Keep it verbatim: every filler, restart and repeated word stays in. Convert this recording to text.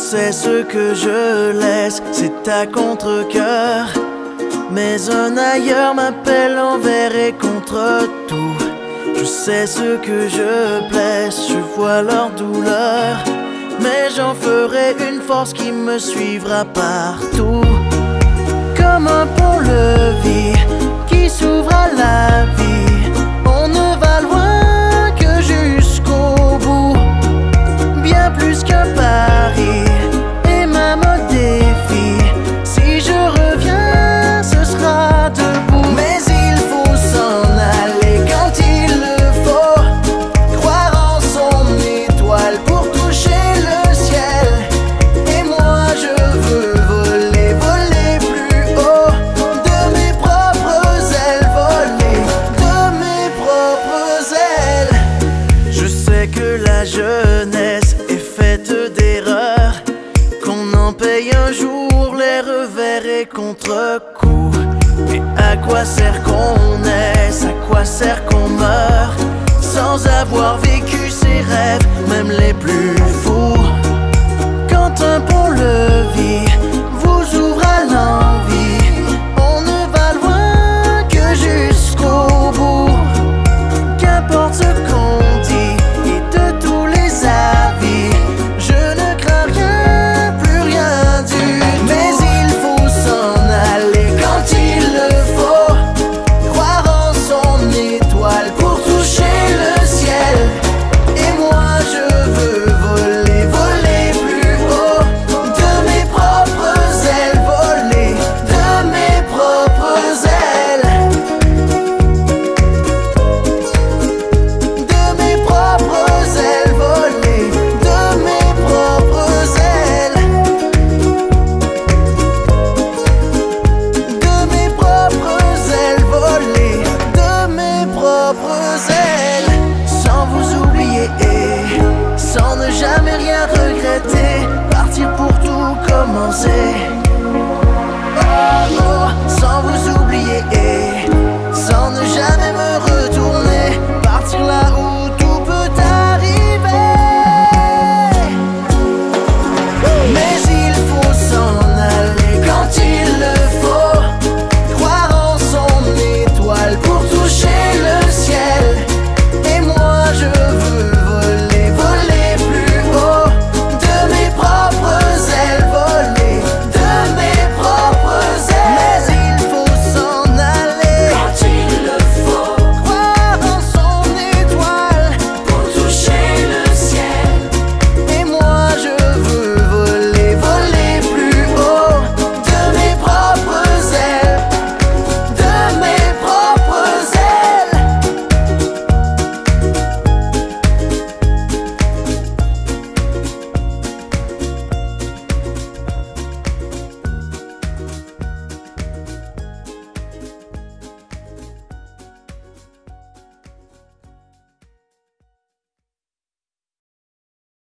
sais ce que je laisse, c'est à contre-cœur. Mais un ailleurs m'appelle envers et contre tout. Je sais ce que je blesse, je vois leur douleur, mais j'en ferai une force qui me suivra partout. Comme un pont-levis qui s'ouvre à la vie, on ne va loin que jusqu'au bout. Bien plus qu'un pari et même un défi. Si je reviens, ce sera debout. Mais il faut s'en aller quand il le faut, croire en son étoile pour toucher le ciel. Et moi je veux voler, voler plus haut, de mes propres ailes, voler de mes propres ailes. Je sais que la jeunesse est faite d'erreurs, qu'on en paye un jour les revers et contre-coups. Mais à quoi sert qu'on naisse, à quoi sert qu'on meurt, sans avoir vécu ses rêves, même les plus fous? Quand un pont-levis